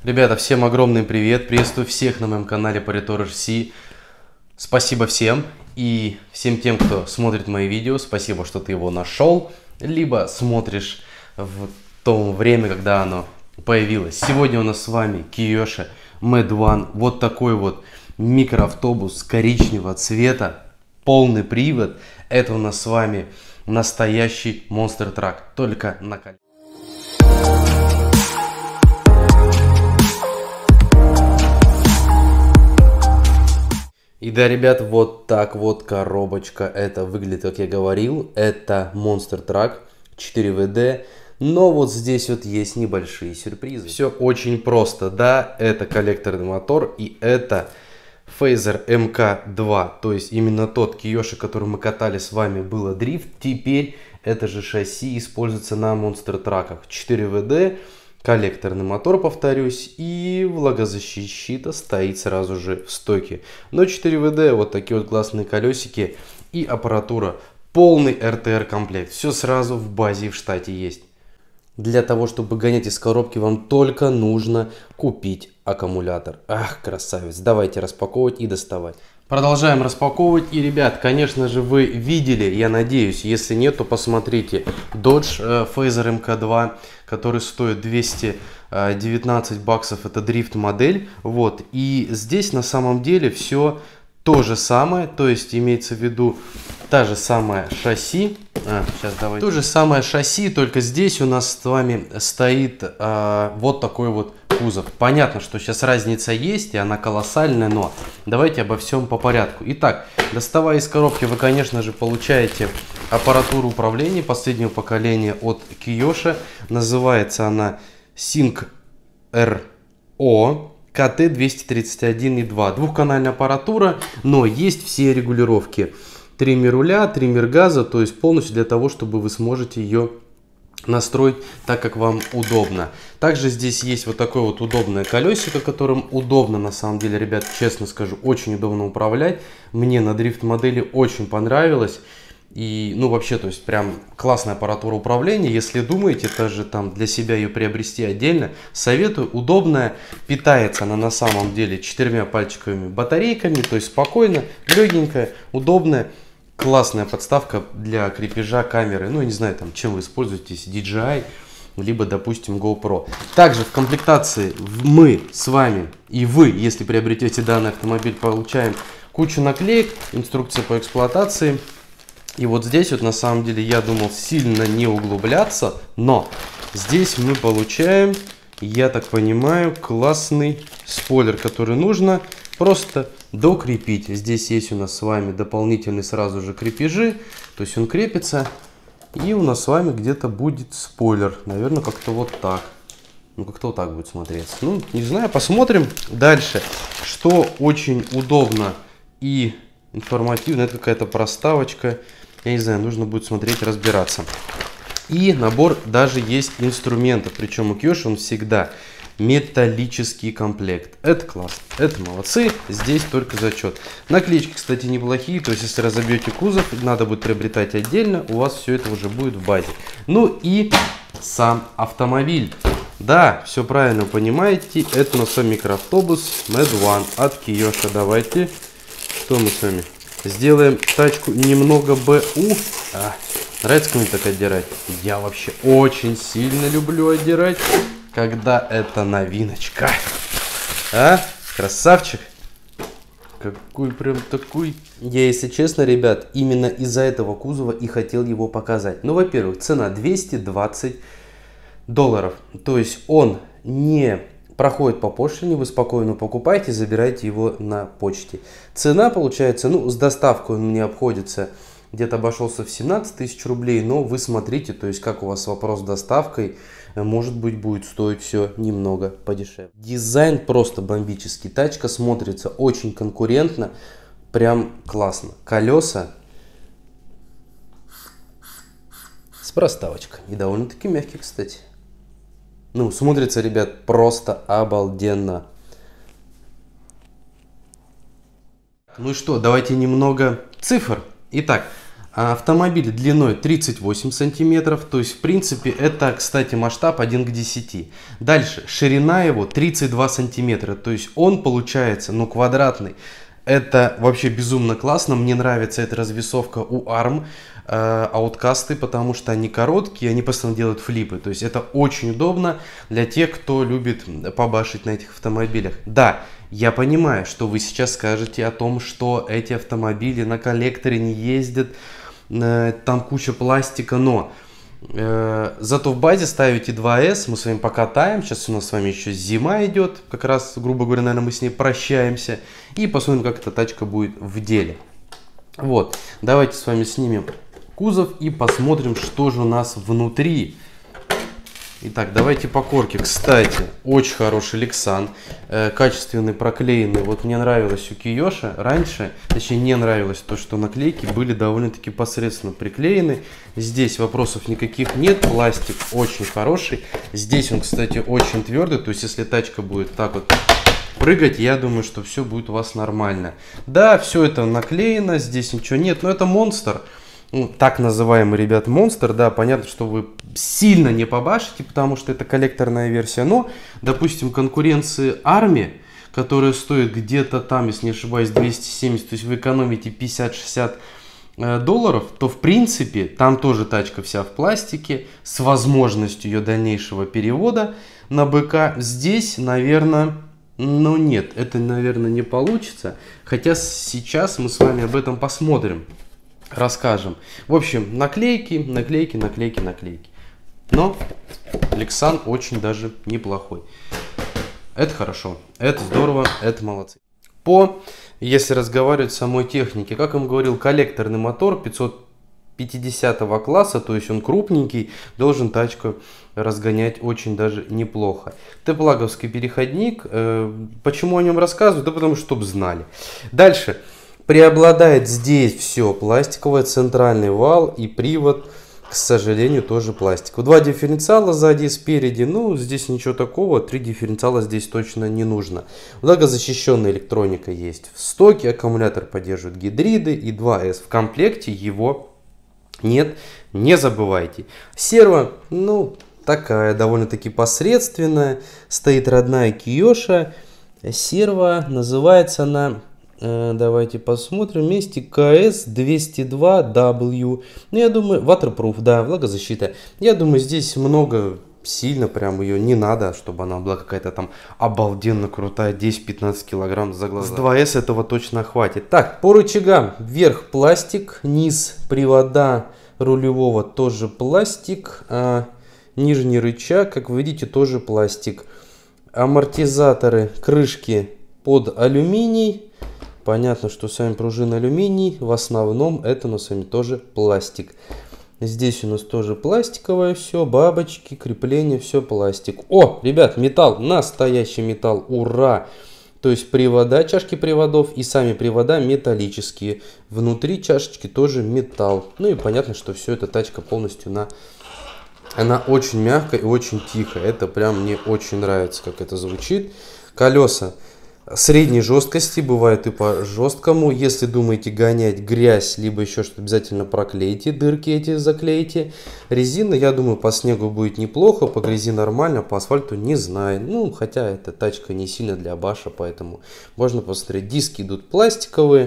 Ребята, всем огромный привет, приветствую всех на моем канале Politor RC. Спасибо всем и всем тем, кто смотрит мои видео, спасибо, что ты его нашел, либо смотришь в то время, когда оно появилось. Сегодня у нас с вами Kiyoshi Mad One, вот такой вот микроавтобус коричневого цвета, полный привод. Это у нас с вами настоящий Monster Truck, только на колесах. И да, ребят, вот так вот коробочка это выглядит, как я говорил. Это Monster Truck 4WD. Но вот здесь вот есть небольшие сюрпризы. Все очень просто, да, это коллекторный мотор и это Phazer MK2. То есть именно тот Kiyoshi, который мы катали с вами, было дрифт. Теперь это же шасси используется на Monster Truck'ах 4WD. Коллекторный мотор, повторюсь, и влагозащита стоит сразу же в стоке. Но 4WD, вот такие вот классные колесики и аппаратура. Полный RTR комплект. Все сразу в базе и в штате есть. Для того, чтобы гонять из коробки, вам только нужно купить аккумулятор. Ах, красавец. Давайте распаковывать и доставать. Продолжаем распаковывать. И, ребят, конечно же, вы видели, я надеюсь, если нет, то посмотрите. Dodge Phazer MK2, который стоит 219 баксов. Это дрифт модель. Вот. И здесь на самом деле все то же самое. То есть имеется в виду та же самая шасси. Сейчас давайте. То же самое шасси, только здесь у нас с вами стоит вот такой вот кузов. Понятно, что сейчас разница есть, и она колоссальная, но давайте обо всем по порядку. Итак, доставая из коробки, вы, конечно же, получаете аппаратуру управления последнего поколения от Kiyoshi. Называется она Sync RO KT231.2. Двухканальная аппаратура, но есть все регулировки. Триммер руля, триммер газа, то есть полностью для того, чтобы вы сможете ее настроить так, как вам удобно. Также здесь есть вот такое вот удобное колесико, которым удобно, на самом деле, ребят, честно скажу, очень удобно управлять. Мне на дрифт модели очень понравилось. И, ну, вообще, то есть, прям классная аппаратура управления. Если думаете, даже там для себя ее приобрести отдельно, советую. Удобная, питается она на самом деле 4 пальчиковыми батарейками, то есть, спокойно, легенькая, удобная. Классная подставка для крепежа камеры. Ну, я не знаю, там, чем вы используетесь, DJI, либо, допустим, GoPro. Также в комплектации мы с вами и вы, если приобретете данный автомобиль, получаем кучу наклеек, инструкция по эксплуатации. И вот здесь вот на самом деле я думал сильно не углубляться, но здесь мы получаем, я так понимаю, классный спойлер, который нужно просто докрепить. Здесь есть у нас с вами дополнительные сразу же крепежи, то есть он крепится, и у нас с вами где-то будет спойлер, наверное, как-то вот так. Ну, как-то вот так будет смотреться. Ну, не знаю, посмотрим дальше. Что очень удобно и информативно, это какая-то проставочка. Я не знаю, нужно будет смотреть, разбираться. И набор даже есть инструментов. Причем у Kiyoshi он всегда металлический комплект. Это классно, это молодцы. Здесь только зачет. Наклеечки, кстати, неплохие. То есть, если разобьете кузов, надо будет приобретать отдельно. У вас все это уже будет в базе. Ну и сам автомобиль. Да, все правильно понимаете. Это у нас микроавтобус Mad One от Kiyoshi. Давайте. Что мы с вами? Сделаем тачку немного БУ. Нравится кому-то так отдирать? Я вообще очень сильно люблю отдирать, когда это новиночка. Красавчик. Какой прям такой. Я, если честно, ребят, именно из-за этого кузова и хотел его показать. Ну, во-первых, цена $220. То есть он не проходит по пошлине, вы спокойно покупаете, забираете его на почте. Цена получается, ну, с доставкой он мне обходится, где-то обошелся в 17 тысяч рублей, но вы смотрите, то есть как у вас вопрос с доставкой, может быть, будет стоить все немного подешевле. Дизайн просто бомбический, тачка смотрится очень конкурентно, прям классно. Колеса с проставочкой и довольно-таки мягкие, кстати. Ну, смотрится, ребят, просто обалденно. Ну и что, давайте немного цифр. Итак, Автомобиль длиной 38 сантиметров, то есть в принципе это, кстати, масштаб 1 к 10. Дальше, ширина его 32 сантиметра, то есть он получается, ну, квадратный. Это вообще безумно классно, мне нравится эта развесовка у ARM ауткасты, потому что они короткие, они постоянно делают флипы, то есть это очень удобно для тех, кто любит побашить на этих автомобилях. Да, я понимаю, что вы сейчас скажете о том, что эти автомобили на коллекторе не ездят, там куча пластика, но зато в базе ставите 2С, мы с вами покатаем, сейчас у нас с вами еще зима идет, как раз, грубо говоря, наверное, мы с ней прощаемся, и посмотрим, как эта тачка будет в деле. Вот, давайте с вами снимем кузов и посмотрим, что же у нас внутри. Итак, давайте по корке. Кстати, очень хороший Lexan, качественный, проклеенный. Вот мне нравилось у Киоши раньше, точнее не нравилось то, что наклейки были довольно-таки посредственно приклеены. Здесь вопросов никаких нет, пластик очень хороший. Здесь он, кстати, очень твердый, то есть если тачка будет так вот прыгать, я думаю, что все будет у вас нормально. Да, все это наклеено, здесь ничего нет, но это Monster. Ну, так называемый, ребят, Monster, да, понятно, что вы сильно не побашите, потому что это коллекторная версия, но, допустим, конкуренции Army, которая стоит где-то там, если не ошибаюсь, 270, то есть вы экономите 50-60 долларов, то, в принципе, там тоже тачка вся в пластике, с возможностью ее дальнейшего перевода на БК. Здесь, наверное, ну нет, это, наверное, не получится, хотя сейчас мы с вами об этом посмотрим. Расскажем. В общем, наклейки, наклейки, наклейки, наклейки. Но Lexan очень даже неплохой. Это хорошо, это здорово, это молодцы. Если разговаривать о самой технике, как я вам говорил, коллекторный мотор 550 класса, то есть он крупненький, должен тачку разгонять очень даже неплохо. Т-плаговский переходник. Почему о нем рассказываю? Да потому что, чтобы знали. Дальше. Преобладает здесь все пластиковое, центральный вал и привод, к сожалению, тоже пластиковый. Два дифференциала сзади и спереди, ну, здесь ничего такого, 3 дифференциала здесь точно не нужно. Влагозащищенная электроника есть в стоке, аккумулятор поддерживает гидриды и 2С. В комплекте его нет, не забывайте. Серво, ну, такая довольно-таки посредственная, стоит родная Киоша. Серво, называется она... Давайте посмотрим. Вместе КС-202W. Ну, я думаю, waterproof, да, влагозащита. Я думаю, здесь много, сильно прям ее не надо, чтобы она была какая-то там обалденно крутая. 10-15 килограмм за глаза. С 2С этого точно хватит. Так, по рычагам. Вверх пластик, низ привода рулевого тоже пластик. Нижний рычаг, как вы видите, тоже пластик. Амортизаторы, крышки под алюминий. Понятно, что сами пружины алюминий, в основном это у нас с вами тоже пластик. Здесь у нас тоже пластиковое все, бабочки, крепления, все пластик. О, ребят, металл, настоящий металл, ура! То есть привода, чашки приводов и сами привода металлические. Внутри чашечки тоже металл. Ну и понятно, что все это тачка полностью она очень мягкая и очень тихая. Это прям мне очень нравится, как это звучит. Колеса средней жесткости, бывает и по жесткому. Если думаете гонять грязь, либо еще что-то, обязательно проклейте, дырки эти заклейте. Резина, я думаю, по снегу будет неплохо, по грязи нормально, по асфальту не знаю. Ну, хотя эта тачка не сильно для баша, поэтому можно посмотреть. Диски идут пластиковые,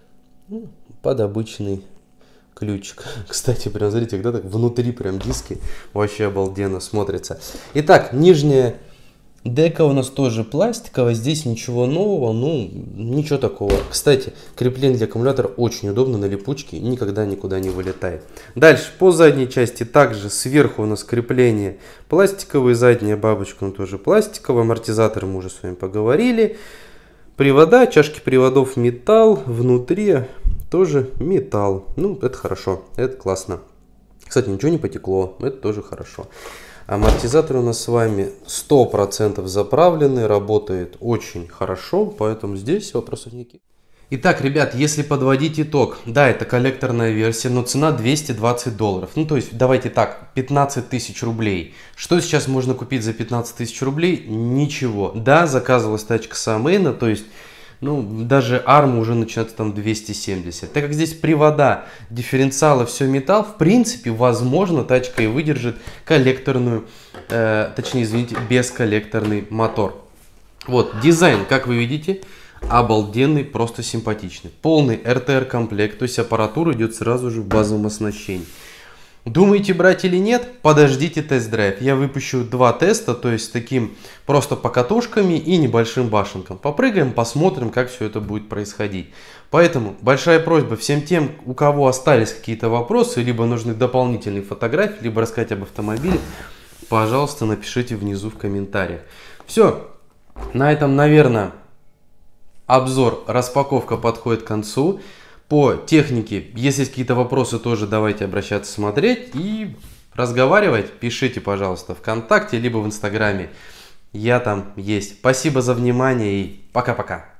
под обычный ключик. Кстати, прям смотрите, когда так внутри прям диски, вообще обалденно смотрится. Итак, нижняя дека у нас тоже пластиковая, здесь ничего нового, ну, ничего такого. Кстати, крепление для аккумулятора очень удобно на липучке, никогда никуда не вылетает. Дальше, по задней части также сверху у нас крепление пластиковое, задняя бабочка, ну, тоже пластиковая, амортизаторы мы уже с вами поговорили. Привода, чашки приводов металл, внутри тоже металл. Ну, это хорошо, это классно. Кстати, ничего не потекло, это тоже хорошо. Амортизаторы у нас с вами 100% заправлены, работает очень хорошо, поэтому здесь вопросов никаких. Итак, ребят, если подводить итог, да, это коллекторная версия, но цена 220 долларов. Ну, то есть, давайте так, 15 тысяч рублей. Что сейчас можно купить за 15 тысяч рублей? Ничего. Да, заказывалась тачка с Амейна, то есть Ну, даже ARM уже начинается там 270. Так как здесь привода, дифференциалы, все металл, в принципе, возможно, тачка и выдержит коллекторную, точнее, извините, бесколлекторный мотор. Вот, дизайн, как вы видите, обалденный, просто симпатичный. Полный RTR комплект, то есть аппаратура идет сразу же в базовом оснащении. Думаете брать или нет? Подождите тест-драйв. Я выпущу 2 теста, то есть таким просто покатушками и небольшим башенком. Попрыгаем, посмотрим, как все это будет происходить. Поэтому большая просьба всем тем, у кого остались какие-то вопросы, либо нужны дополнительные фотографии, либо рассказать об автомобиле, пожалуйста, напишите внизу в комментариях. Все, на этом, наверное, обзор, распаковка подходит к концу. По технике, если есть какие-то вопросы, тоже давайте обращаться, смотреть и разговаривать. Пишите, пожалуйста, ВКонтакте, либо в Инстаграме. Я там есть. Спасибо за внимание и пока-пока.